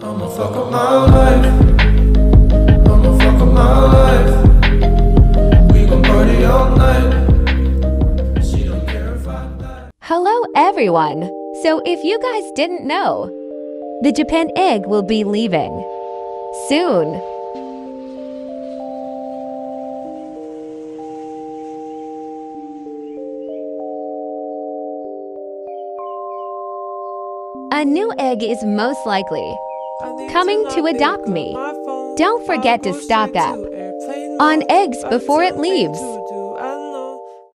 I'ma fuck up my life. I'ma fuck up my life. We gon' party all night. She don't care if I die. Hello everyone! So if you guys didn't know, the Japan Egg will be leaving soon. A new egg is most likely coming to adopt me. Don't forget to stock up on eggs before it leaves.